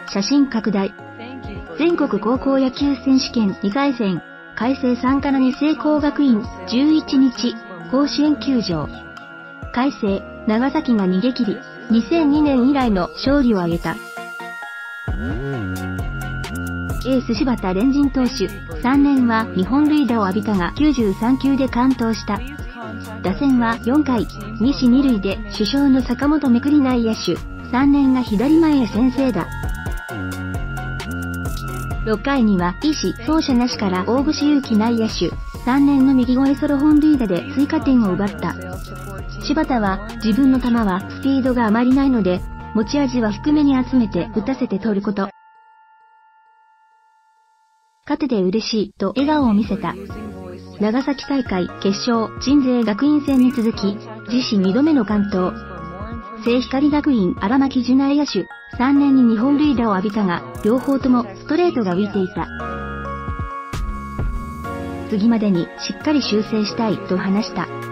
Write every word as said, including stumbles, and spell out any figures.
写真拡大。全国高校野球選手権にかい戦、海星参加の二成工学院、じゅういちにち、甲子園球場。海星、長崎が逃げ切り、にせんにねん以来の勝利を挙げた。エース柴田錬金投手、さんねんはにほん塁打を浴びたがきゅうじゅうさんきゅうで完投した。打線はよんかい、にしにるいで主将の坂本めくり内野手、さんねんが左前へ先制打。ろっかいには医師走者なしから大串祐樹内野手、さんねんの右越えソロ本塁打で追加点を奪った。柴田は自分の球はスピードがあまりないので、持ち味は低めに集めて打たせて取ること。勝てて嬉しいと笑顔を見せた。長崎大会決勝鎮西学院戦に続き、自身にどめの完投。聖光学院荒牧樹内野手、さんねんににほん塁打を浴びたが、両方ともストレートが浮いていた。次までにしっかり修正したいと話した。